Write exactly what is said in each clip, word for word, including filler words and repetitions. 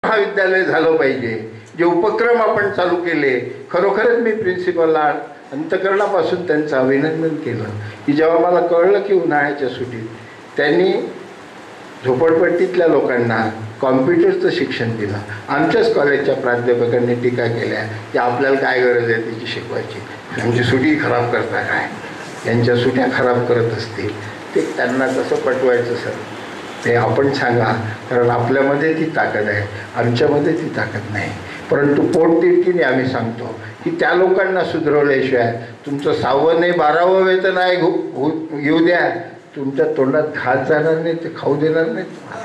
महाविद्यालय झालं पाहिजे, जे उपक्रम आपण चालू केले, खरोखरच मी प्रिन्सिपलला अंतकरणापासून त्यांचं अभिनंदन केलं की जेव्हा मला कळलं की उन्हाळ्याच्या सुट्टीत त्यांनी झोपडपट्टीतल्या लोकांना कॉम्प्युटरचं शिक्षण दिलं. आमच्याच कॉलेजच्या प्राध्यापकांनी टीका केल्या की आपल्याला काय गरज आहे त्याची शिकवायची, आमची सुटी खराब करता काय, त्यांच्या सुट्या खराब करत असतील. ते त्यांना कसं पटवायचं सर ते आपण सांगा, कारण आपल्यामध्ये ती ताकद आहे, आमच्यामध्ये ती ताकद नाही. परंतु पोटतिडकीने आम्ही सांगतो की त्या लोकांना सुधरवल्याशिवाय तुमचं सहावं नाही बारावं वेतन आहे घेऊ द्या, तुमच्या तोंडात घात जाणार नाही, ते खाऊ देणार नाही तुम्हाला.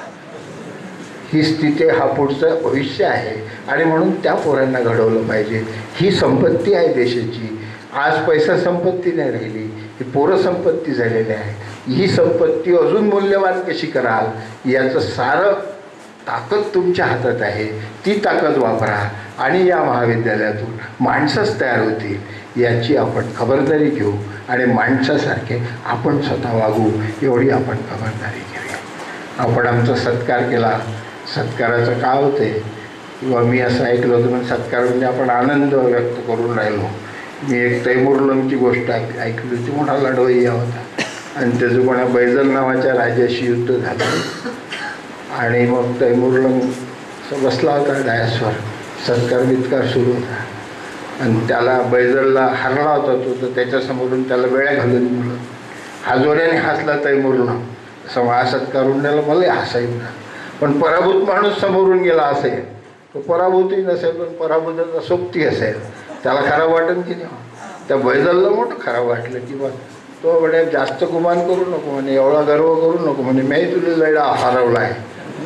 ही स्थिती हा पुढचं भविष्य आहे आणि म्हणून त्या पोरांना घडवलं पाहिजे. ही संपत्ती आहे देशाची. आज पैसा संपत्ती नाही राहिली, ही पोरं संपत्ती झालेली आहे. ही संपत्ती अजून मूल्यवान कशी कराल याचं सारं ताकद तुमच्या हातात आहे. ती ताकद वापरा आणि या महाविद्यालयातून माणसंच तयार होतील याची आपण खबरदारी घेऊ आणि माणसासारखे आपण स्वतः वागू एवढी आपण खबरदारी घेऊया. आपण आमचा सत्कार केला, सत्काराचं काय होते किंवा मी असं ऐकलं होतं पण सत्कार म्हणजे आपण आनंद व्यक्त करून राहिलो. मी एक तैमूरलंगची गोष्ट ऐक ऐकली होती. मोठा लढवय्या होता आणि त्याचं कोणा बैजल नावाच्या राजाशी युद्ध झालं आणि मग तैमूरलंग बसला होता डायसवर, सत्कार बित्कार सुरू होता आणि त्याला बैजलला हरला होता तो, तर त्याच्यासमोरून त्याला वेळा घालून मुलं हा जोऱ्याने हसला तैमूरलंग. असं मला सत्कारून द्यायला मला हसायचं, पण पराभूत माणूस समोरून गेला असेल, तो पराभूतही नसेल पण पराभूताचा सोबती असेल, त्याला खराब वाटेल की नाही. त्या बैजलला मोठं खराब वाटलं की बा तो बड्या जास्त गुमान करू नको म्हणे, एवढा गर्व करू नको म्हणे, मी तुला लढा हरवला आहे,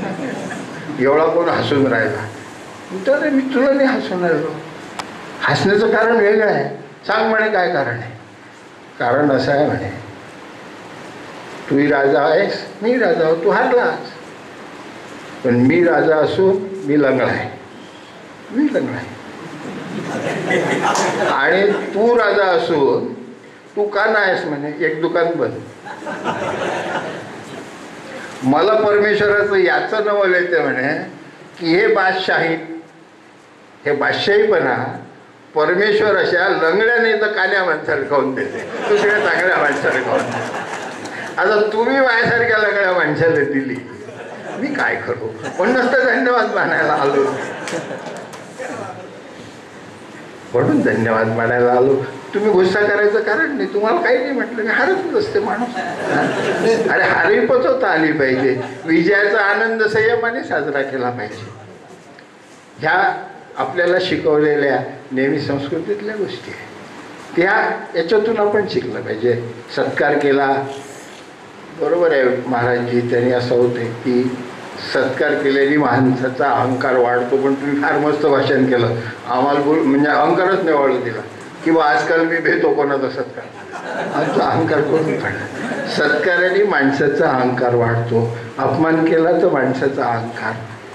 एवढा कोण हसून राहिला. तर मी तुला नाही हसून राहिलो, हसण्याचं कारण वेगळं आहे. सांग म्हणे काय कारण आहे. कारण असं आहे म्हणे, तूही राजा आहेस मी राजा हो, तू हारलास, पण मी राजा असून मी लंगडा आहे, मी लंगडा आहे आणि तू राजा असून तू का नाहीस म्हणे, एक दुकान बंद. मला परमेश्वराचं याचं नवल येते म्हणे की हे बादशाही हे बादशाहीपणा परमेश्वर अशा लंगड्याने तर कान्या माणसाला खाऊन देते, दुसऱ्या चांगल्या माणसाला खाऊन देते. आता तुम्ही माझ्यासारख्या लंगड्या माणसाला दिली, मी काय करू. म्हणूनच तर धन्यवाद मानायला आलो, म्हणून धन्यवाद मानायला आलो. तुम्ही गुस्सा करायचं कारण नाही, तुम्हाला काही नाही म्हटलं, मी हारतच असते माणूस. अरे हारही पचवता आली पाहिजे, विजयाचा आनंद संयमाने साजरा केला पाहिजे. ह्या आपल्याला शिकवलेल्या नेहमी संस्कृतीतल्या गोष्टी आहेत, त्या याच्यातून आपण शिकलं पाहिजे. सत्कार केला बरोबर आहे महाराजजी, त्यांनी असं होते की सत्कार केल्याने माणसाचा अहंकार वाढतो. पण तुम्ही फार मस्त भाषण केलं, आम्हाला बोल म्हणजे अहंकारच नाही वाढू दिला की बा आजकाल मी भेटतो कोणाचा सत्कार, आमचा अहंकार करून काढला. सत्काराने माणसाचा अहंकार वाढतो, अपमान केला तर माणसाचा अहंकार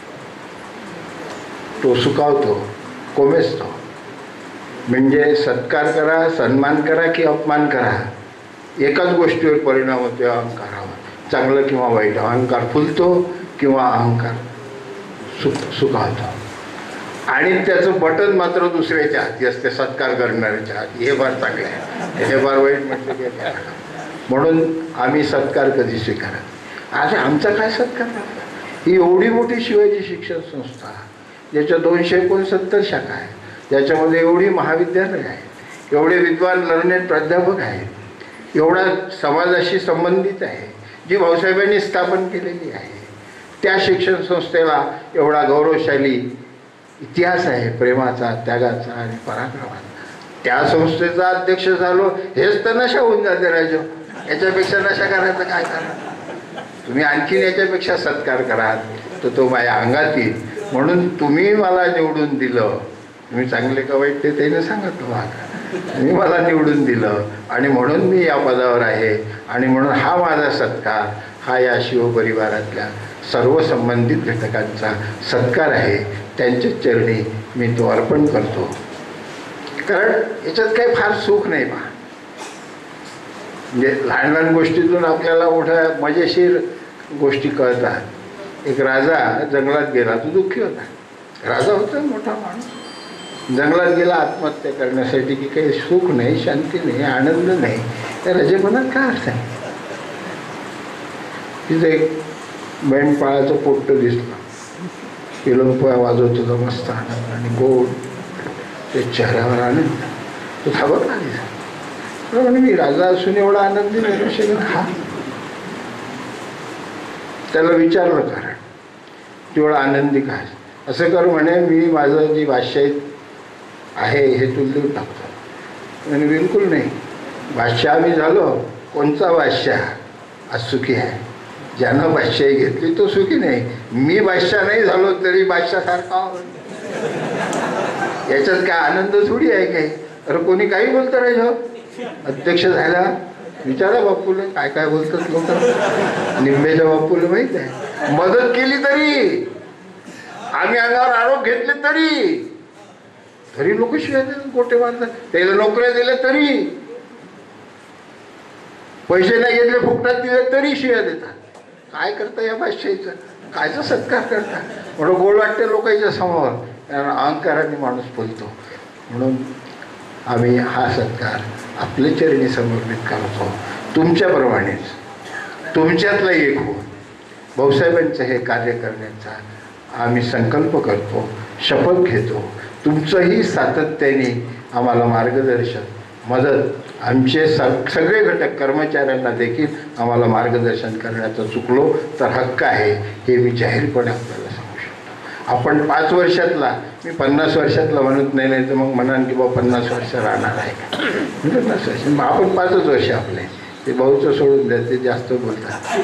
तो सुकावतो, कोमेजतो. म्हणजे सत्कार करा, सन्मान करा की अपमान करा, एकाच गोष्टीवर परिणाम होतो अहंकारावर, चांगलं किंवा वाईट. अहंकार फुलतो किंवा अहंकार सुक सुकावतो आणि त्याचं बटन मात्र दुसऱ्याच्या हाती असते, सत्कार करणाऱ्याच्या हाती. हे फार चांगलं आहे, हे फार वाईट म्हटलं की काय. म्हणून आम्ही सत्कार कधी स्वीकारत. आज आमचा काय सत्कार नव्हता. ही एवढी मोठी शिवाजी शिक्षण संस्था, ज्याच्या दोनशे एकोणसत्तर शाखा आहेत, ज्याच्यामध्ये एवढी महाविद्यालय आहेत, एवढे विद्वान लर्नेड प्राध्यापक आहेत, एवढा समाजाशी संबंधित आहे, जी भाऊसाहेबांनी स्थापन केलेली आहे. त्या शिक्षण संस्थेला एवढा गौरवशाली इतिहास आहे, प्रेमाचा, त्यागाचा आणि पराक्रमाचा. त्या संस्थेचा अध्यक्ष झालो हेच तर नशा होऊन जाते राजो. याच्यापेक्षा नशा करायचं काय करा. तुम्ही आणखीन याच्यापेक्षा सत्कार कराल तर तो माझ्या अंगात येईल. म्हणून तुम्ही मला निवडून दिलं, तुम्ही चांगले का वाईट ते त्याने सांगत तुम्हाला, तुम्ही मला निवडून दिलं आणि म्हणून मी या पदावर आहे. आणि म्हणून हा माझा सत्कार हा या शिवपरिवारातल्या सर्व संबंधित घटकांचा सत्कार आहे. त्यांच्या चरणी मी तो अर्पण करतो. कारण याच्यात काही फार सुख नाही पहा. म्हणजे लहान लहान गोष्टीतून आपल्याला मोठ्या मजेशीर गोष्टी कळतात. एक राजा जंगलात गेला, तो दुःखी होता. राजा होता मोठा माणूस, जंगलात गेला आत्महत्या करण्यासाठी की काही सुख नाही, शांती नाही, आनंद नाही, त्या राजेपणात काय अर्थ आहे? तिथे एक मेंढपाळाचं पोट्ट दिसलं, पिलंपोया वाजवत होता मस्त आनंद आणि गोड, ते चेहऱ्यावर आनंद. तो थांबत आली म्हणजे मी राजा असून एवढा आनंदी नाही शकत. हा त्याला विचारलं कारण तेवढा आनंदी काय? असं कर म्हणे, मी माझं जी बादशाही आहे हे तुला देऊन टाकतो. म्हणे बिलकुल नाही, बादशाह मी झालो. कोणचा बादशाह आज सुखी आहे? ज्यानं बादशाही घेतली तो सुखी नाही. मी बादशाह नाही झालो तरी बादशाह सारखा, याच्यात काय आनंद थोडी आहे काही. अरे कोणी काही बोलतं रे, जो अध्यक्ष झाला विचारा बापूला काय काय बोलतात लोक. निंबेच्या बापूला माहित आहे, मदत केली तरी, आम्ही अंगावर आरोप घेतले तरी तरी लोक शिवाय देतात, गोटे मारतात. त्याला नोकऱ्या दिल्या तरी, पैसे नाही घेतले फुकटात दिले तरी शिवाय देतात. काय करता या बादशाहीचं? कायचा सत्कार करता? म्हणून गोड वाटते लोकांच्या समोर, अहंकाराने माणूस बोलतो. म्हणून आम्ही हा सत्कार आपले चरणी समर्पित करतो. तुमच्याप्रमाणेच तुमच्यातला एक हो भाऊसाहेबांचं हे कार्य करण्याचा आम्ही संकल्प करतो, शपथ घेतो. तुमचंही सातत्याने आम्हाला मार्गदर्शन, मदत, आमचे स सगळे घटक कर्मचाऱ्यांना देखील आम्हाला मार्गदर्शन करण्याचं चुकलो तर हक्क आहे हे मी जाहीरपणे आपल्याला सांगू शकतो. आपण पाच वर्षातला, मी पन्नास वर्षातला म्हणत नाही, नाही तर मग म्हणाल की बा पन्नास वर्ष राहणार आहे का? पन्नास वर्ष मग आपण पाचच वर्ष आपले, ते भाऊचं सोडून द्या, ते जास्त बोलतात.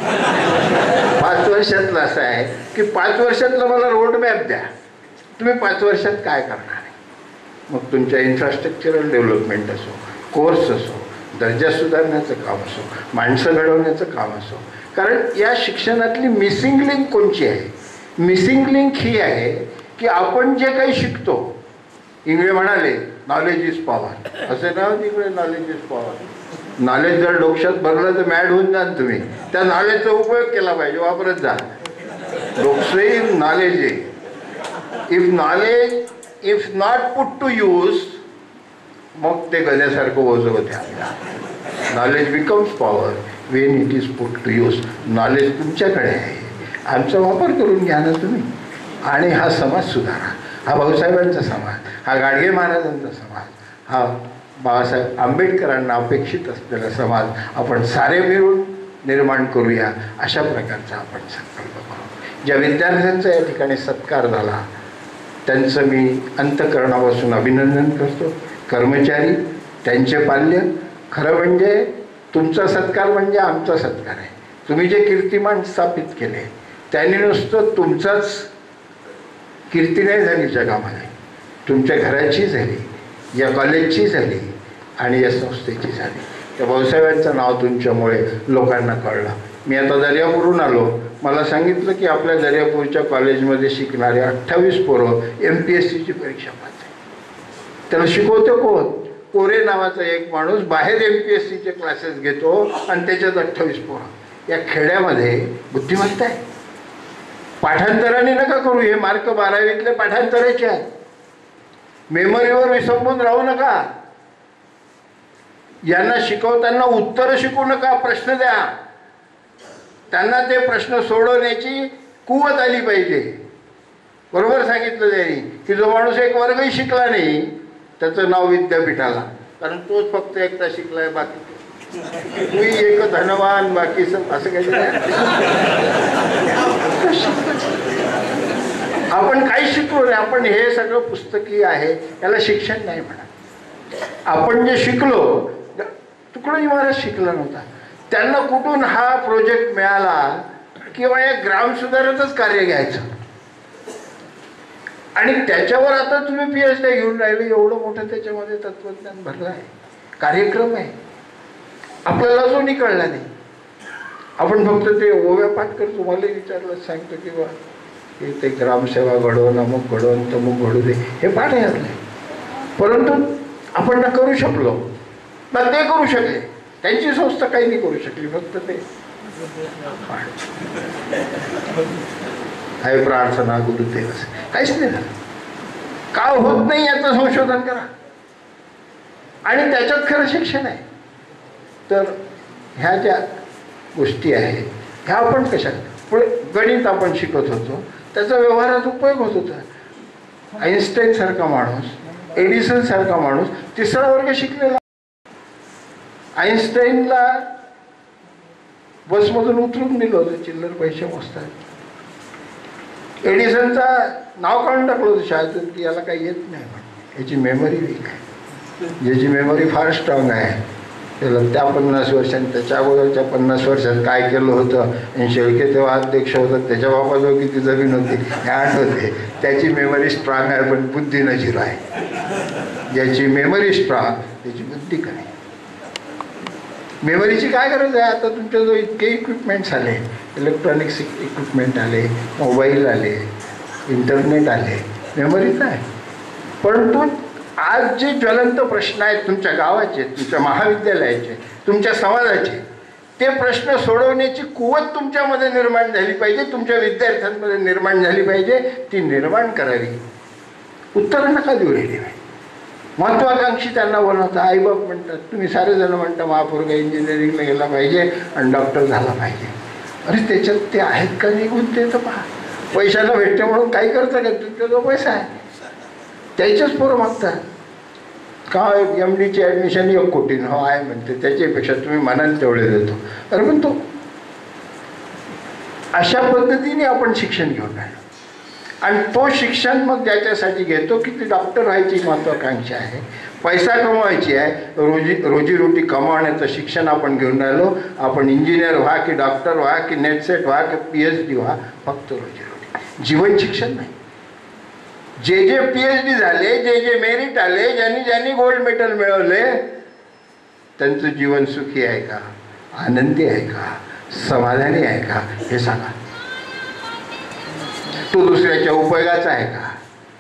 पाच वर्षातलं असं आहे की पाच वर्षातलं मला रोडमॅप द्या, तुम्ही पाच वर्षात काय करणार आहे. मग तुमच्या इन्फ्रास्ट्रक्चरल डेव्हलपमेंट असो, कोर्स असो, दर्जा सुधारण्याचं काम असो, माणसं घडवण्याचं काम असो. कारण या शिक्षणातली मिसिंग लिंक कोणची आहे? मिसिंग लिंक ही आहे की आपण जे काही शिकतो, इंगळे म्हणाले नॉलेज इज पॉवर, असे नाव तिकडे नॉलेज इज पॉवर. नॉलेज जर डोक्यात भरलं तर मॅड होऊन जा तुम्ही. त्या नॉलेजचा उपयोग केला पाहिजे, वापरत जा. डोकसे नॉलेज आहे. If knowledge if not put to use, मग ते गण्यासारखं ओझं होते आपल्याला. Knowledge becomes power when it is put to use. Knowledge तुमच्याकडे आहे, आमचा वापर करून घ्या ना तुम्ही. आणि हा समाज सुधारा, हा भाऊसाहेबांचा समाज, हा गाडगे महाराजांचा समाज, हा बाबासाहेब आंबेडकरांना अपेक्षित असलेला समाज आपण सारे मिळून निर्माण करूया, अशा प्रकारचा आपण संकल्प करू. ज्या विद्यार्थ्यांचा या ठिकाणी सत्कार झाला त्यांचं मी अंतःकरणापासून अभिनंदन करतो. कर्मचारी, त्यांचे पाल्य, खरं म्हणजे तुमचा सत्कार म्हणजे आमचा सत्कार आहे. तुम्ही जे कीर्तिमान स्थापित केले त्यांनी नुसतं तुमचाच कीर्ती नाही झाली जगामध्ये, तुमच्या घराची झाली, या कॉलेजची झाली आणि या संस्थेची झाली. त्या भाऊसाहेबांचं नाव तुमच्यामुळे लोकांना कळलं. मी आता दर्यापूरहून आलो, मला सांगितलं की आपल्या दर्यापूरच्या कॉलेजमध्ये शिकणारे अठ्ठावीस पोरं एम पी एस सीची परीक्षा पास आहे. त्याला शिकवतो कोण? कोरे नावाचा एक माणूस बाहेर एम पी एस सीचे क्लासेस घेतो आणि त्याच्यात अठ्ठावीस पोरं. या खेड्यामध्ये बुद्धिमत्ता आहे. पाठांतराने नका करू, हे मार्क बारावीतले पाठांतराचे आहेत. मेमरीवर विसंबून राहू नका. यांना शिकवताना उत्तरं शिकवू नका, प्रश्न द्या. त्यांना ते प्रश्न सोडवण्याची कुवत आली पाहिजे. बरोबर सांगितलं त्यांनी की जो माणूस एक वर्गही शिकला नाही त्याचं नाव विद्यापीठाला, कारण तोच फक्त एकटा शिकलाय, बाकी तुम्ही एक धनवान बाकी सब असं काही आपण काही शिकलो नाही. आपण हे सगळं पुस्तकी आहे, याला शिक्षण नाही म्हणा. आपण जे शिकलो, तुकडोजी महाराज शिकला नव्हता, त्यांना कुठून हा प्रोजेक्ट मिळाला किंवा एक ग्राम सुधारतच कार्य घ्यायचं आणि त्याच्यावर आता तुम्ही पी एच डी घेऊन राहिले. एवढं मोठं त्याच्यामध्ये तत्वज्ञान भरलं आहे, कार्यक्रम आहे, आपल्याला अजूनही कळला नाही. आपण फक्त ते ओव्या पाठ करतो. तुम्हाला विचारलं सांगतो की बा हे ते ग्रामसेवा घडवून, अमुक घडवून, तमुक घडू दे, हे पाठ आहे आपले. परंतु आपण ना करू शकलो ना, ते करू शकले. त्यांची संस्था काही नाही करू शकली, फक्त ते आहे प्रार्थना गुरुदेव काहीच नाही झालं. का होत नाही याचं संशोधन करा आणि त्याच्यात खरं शिक्षण आहे. तर ह्या ज्या गोष्टी आहेत ह्या आपण कशा, पुढे गणित आपण शिकत होतो त्याचा व्यवहारात उपयोग होत होता. आईन्स्टाईन सारखा माणूस, एडिसन सारखा माणूस तिसरा वर्ग शिकलेला. आईन्स्टाईनला बसमधून उतरून दिलं होतं चिल्लर पैसे मोजतात. एडिसनचा नाव काढून टाकलं होतं शाळेतून की याला काही येत नाही म्हणून, याची मेमरी वीक आहे. ज्याची मेमरी फार स्ट्रॉंग आहे त्याला त्या पन्नास वर्षांनी त्याच्या अगोदरच्या पन्नास वर्षात काय केलं होतं आणि शेळके तेव्हा अध्यक्ष होतं त्याच्या बापाजवळ किती जमीन होती हे आठवते. त्याची मेमरी स्ट्रॉंग आहे पण बुद्धी न झिरो आहे. ज्याची मेमरी स्ट्रॉंग त्याची बुद्धी कमी. मेमरीची काय गरज आहे? आता तुमच्याजवळ इतके इक्विपमेंट्स आले, इलेक्ट्रॉनिक्स इक्विपमेंट आले, मोबाईल आले, इंटरनेट आले, मेमरीच आहे. परंतु आज जे ज्वलंत प्रश्न आहेत तुमच्या गावाचे, तुमच्या महाविद्यालयाचे, तुमच्या समाजाचे, ते प्रश्न सोडवण्याची कुवत तुमच्यामध्ये निर्माण झाली पाहिजे, तुमच्या विद्यार्थ्यांमध्ये निर्माण झाली पाहिजे. ती निर्माण करावी. उत्तरं नका देऊ राहिली. महत्त्वाकांक्षी त्यांना बनवता. आईबाप म्हणतात, तुम्ही सारेजण म्हणता महापोरगा इंजिनिअरिंगला गेला पाहिजे आणि डॉक्टर झाला पाहिजे. अरे त्याच्यात ते आहेत का निघून ते तर पहा. पैशाला भेटते म्हणून काही करता का? तुमचा जो पैसा आहे त्याच्याच पोरं मागतात. का एम डीची ॲडमिशन एक कोटीन हो आहे म्हणते, त्याच्यापेक्षा तुम्ही मनाने तेवढे देतो. अरे पण तो अशा पद्धतीने आपण शिक्षण घेऊन राहिलो आणि तो शिक्षण मग ज्याच्यासाठी घेतो की ती डॉक्टर व्हायची महत्त्वाकांक्षा आहे, पैसा कमवायची आहे, रोजी रोजीरोटी कमावण्याचं शिक्षण आपण घेऊन राहिलो. आपण इंजिनियर व्हा की डॉक्टर व्हा की नेटसेट व्हा की पी एच डी व्हा, फक्त रोजीरोटी, जीवन शिक्षण नाही. जे जे पी एच डी झाले, जे जे मेरिट आले, ज्यांनी ज्यांनी गोल्ड मेडल मिळवले, त्यांचं जीवन सुखी आहे का, आनंदी आहे का, समाधानी आहे का हे सांगा. तो दुसऱ्याच्या उपयोगाचा आहे का?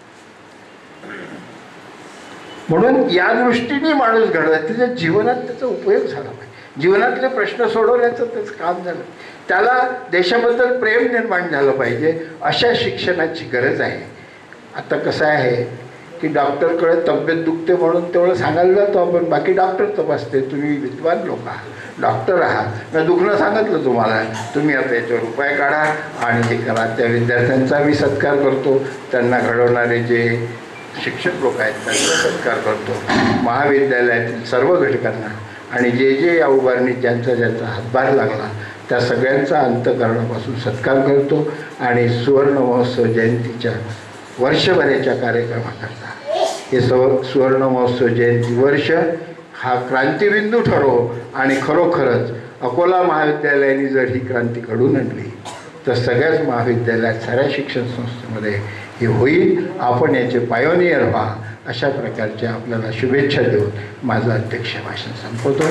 म्हणून या दृष्टीने माणूस घडला, त्याच्या जीवनात त्याचा उपयोग झाला पाहिजे. जीवनातले प्रश्न सोडवण्याचं त्याचं काम झालं, त्याला देशाबद्दल प्रेम निर्माण झालं पाहिजे. अशा शिक्षणाची गरज आहे. आता कसं आहे की डॉक्टरकडे तब्येत दुखते म्हणून तेवढं सांगायला जातो आपण, बाकी डॉक्टर तपासते. तुम्ही विद्वान लोक आहात, डॉक्टर आहात, मी दुखणं सांगितलं तुम्हाला, तुम्ही आता याच्यावर उपाय काढा आणि हे करा. त्या विद्यार्थ्यांचा मी सत्कार करतो, त्यांना घडवणारे जे शिक्षक लोक आहेत त्यांचा सत्कार करतो, महाविद्यालयातील सर्व घटकांना आणि जे जे या उभारणीत ज्यांचा ज्यांचा हातभार लागला त्या सगळ्यांचा अंतःकरणापासून सत्कार करतो. आणि सुवर्ण महोत्सव जयंतीच्या वर्षभराच्या कार्यक्रमाकरता हे सव सुवर्ण महोत्सव जयंती वर्ष हा क्रांतिबिंदू ठरो आणि खरोखरच अकोला महाविद्यालयाने जर ही क्रांती घडून आणली तर सगळ्याच महाविद्यालयात साऱ्या शिक्षण संस्थेमध्ये हे होईल. आपण याचे पायोनियर व्हा अशा प्रकारच्या आपल्याला शुभेच्छा देऊन माझं अध्यक्ष भाषण संपवतो.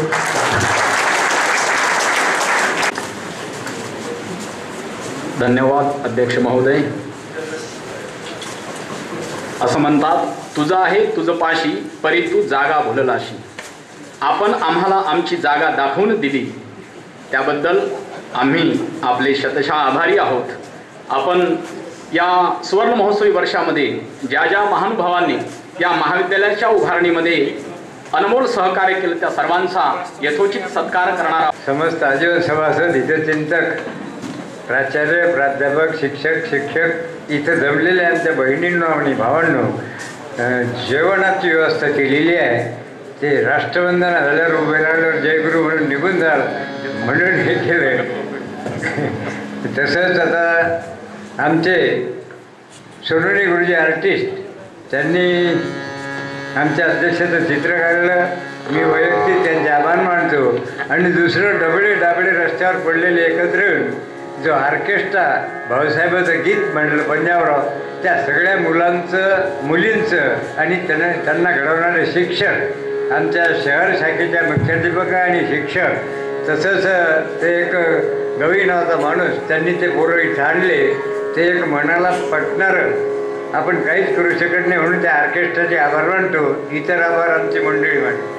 धन्यवाद अध्यक्ष महोदय. असं म्हणतात, तुझं आहे तुझं पाशी परी तू जागा भुललाशी. आपण आम्हाला आमची जागा दाखवून दिली त्याबद्दल आम्ही आपले शतशः आभारी आहोत. आपण या सुवर्ण महोत्सवी वर्षामध्ये ज्या ज्या महानुभावांनी या महाविद्यालयाच्या उभारणीमध्ये अनमोल सहकार्य केलं त्या सर्वांचा यथोचित सत्कार करणारा समस्त आजीवन सभासद, हितचिंतक, प्राचार्य, प्राध्यापक, शिक्षक, शिक्षक इथं जमलेले आमच्या बहिणींनो आणि भावांनो, जेवणाची व्यवस्था केलेली आहे. ते राष्ट्रवंदना झाल्यावर उभे राहिल्यावर जयगुरु म्हणून निघून जाल म्हणून हे केलं. तसंच आता आमचे सोनोनी गुरुजी आर्टिस्ट त्यांनी आमच्या अध्यक्षाचं चित्र काढलं. मी वैयक्तिक त्यांचे आभार मानतो. आणि दुसरं डबडे डाबडे रस्त्यावर पडलेले एकत्र जो ऑर्केस्ट्रा भाऊसाहेबाचं गीत म्हणलं पंजाबराव, त्या सगळ्या मुलांचं, मुलींचं आणि त्यांना त्यांना घडवणारे शिक्षक, आमच्या शहर शाखेच्या मुख्याध्यापक आणि शिक्षक, तसंच ते एक गवी नावाचा माणूस, त्यांनी ते पोरं इथं आणले. ते एक मनाला पटणारं, आपण काहीच करू शकत नाही म्हणून त्या ऑर्केस्ट्राचे आभार मानतो. इतर आभार आमची मंडळी मानतो.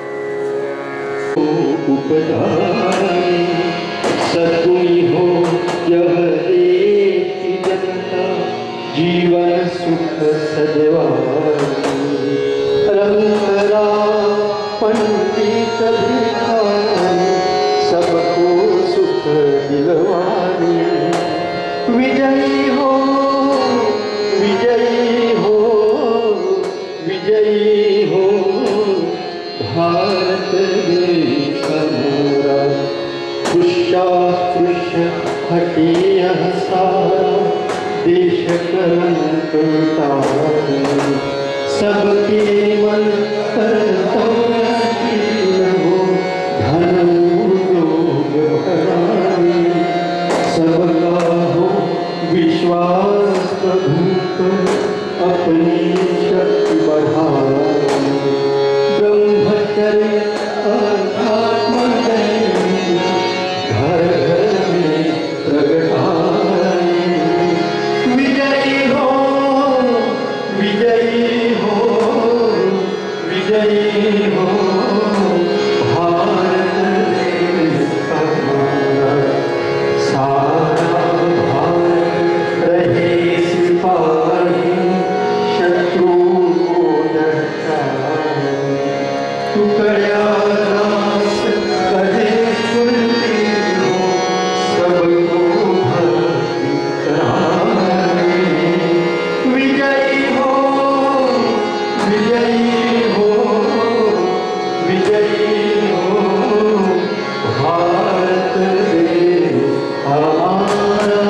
सद्गुणी हो यह एक जनता जीवन सुख सजवानी रंगरा पंडित भिखारी सबको सुख दिलवानी विजयी हो विजयी हो विजयी हो भारत देश मोरा पुष्यास्पृश्य हटिया सारा देश कलंक उतारे सबके मन कर्तव्य हो धन योग भराए सबका हो विश्वास प्रभु पर अपनी शक्ति बढ़ाए ब्रह्मचर्य अध्यात्म घर घर में प्रगटाए विजयी हो विजयी हो विजयी हो भारत देश हमारा सारा भारत रहे सिपाही शत्रु को डरकाए टुकड़ा नाश करे सुनती हो सबको भक्ति कराए विजयी हो विजयी हो विजयी हो भारत देश हमारा।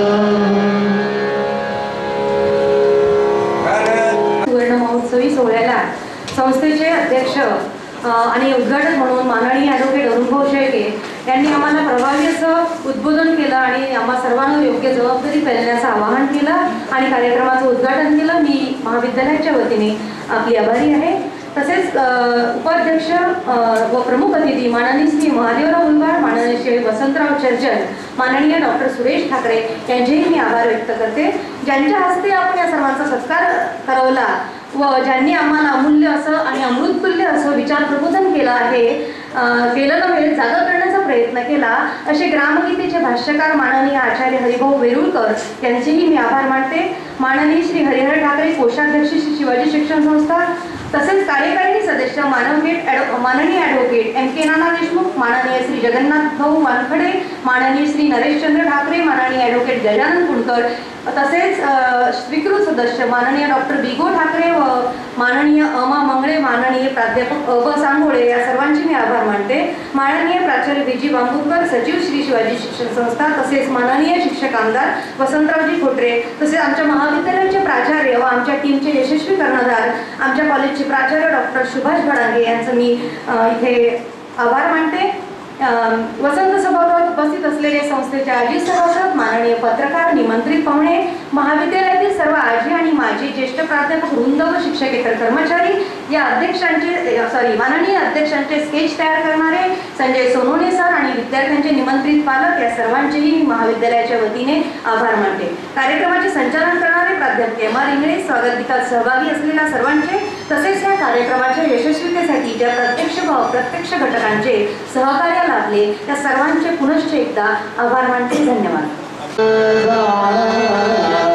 सुवर्ण महोत्सवी सोहळ्याला संस्थेचे अध्यक्ष अ, आणि उद्घाटक म्हणून माननीय ॲडव्होकेट अरुणभाऊ शेळके यांनी आम्हाला प्रभावी असं उद्बोधन केलं आणि आम्हा सर्वांना योग्य जबाबदारी पेलण्याचं आवाहन केलं आणि कार्यक्रमाचं उद्घाटन केलं। मी महाविद्यालयाच्या वतीने आपली आभारी आहे। तसेच अ, उपाध्यक्ष अ, व प्रमुख अतिथी माननीय श्री महादेवराव उलवाड, माननीय श्री वसंतराव चर्चन, माननीय डॉक्टर सुरेश ठाकरे यांचेही मी आभार व्यक्त करते, ज्यांच्या हस्ते आपण या सर्वांचा सत्कार करवला व ज्यांनी आम्हाला अमूल्य असं आणि अमृततुल्य असं विचार प्रबोधन केलं आहे, केलं नव्हे जागा करण्याचा प्रयत्न केला, असे ग्रामगीतेचे भाष्यकार माननीय आचार्य हरिभाऊ वेरुळकर यांचेही मी आभार मानते। माननीय श्री हरिहर ठाकरे, कोषाध्यक्ष श्री शिवाजी शिक्षण संस्था, तसेच कार्यकारिणी सदस्य मानवगेट माननीय advocate M K Nana Deshmukh, माननीय श्री जगन्नाथ भाऊ वानखडे, माननीय श्री नरेशचंद्र ठाकरे, माननीय ॲडव्होकेट गजानन कुंडकर, तसेच स्वीकृत सदस्य माननीय डॉक्टर बिगो ठाकरे व माननीय अमा मंगळे, माननीय प्राध्यापक अ ब सांगोळे या सर्वांची मी आभार मानते। माननीय प्राचार्य विजी बांबुकर, सचिव श्री शिवाजी शिक्षण संस्था, तसेच माननीय शिक्षक आमदार वसंतरावजी खोटरे, तसेच आमच्या महाविद्यालयाचे प्राचार्य व आमच्या टीमचे यशस्वी कर्णधार आमच्या कॉलेजचे प्राचार्य डॉक्टर सुभाष भडांगे यांचं मी इथे आभार मानते। वसंत सभागृहात उपस्थित असलेले संस्थेचे आजी सभासद, माननीय पत्रकार, निमंत्रित पाहुणे, महाविद्यालयातील सर्व आजी आणि माजी ज्येष्ठ प्राध्यापक वृंद व शिक्षकेतर कर्मचारी, या अध्यक्षांचे सॉरी माननीय अध्यक्षांचे स्केच तयार करणारे संजय सोनोने सर आणि विद्यार्थ्यांचे निमंत्रित पालक, या सर्वांचेही महाविद्यालयाच्या वतीने आभार मानते। कार्यक्रमाचे संचालन करणारे प्राध्यापक एम आर इंगळे, स्वागत गीतात सहभागी असलेल्या सर्वांचे, तसेच या कार्यक्रमाच्या यशस्वीतेसाठी ज्या प्रत्यक्ष व अप्रत्यक्ष घटकांचे सहकार्य लाभले त्या सर्वांचे पुनश्च एकदा आभार मानते। धन्यवाद।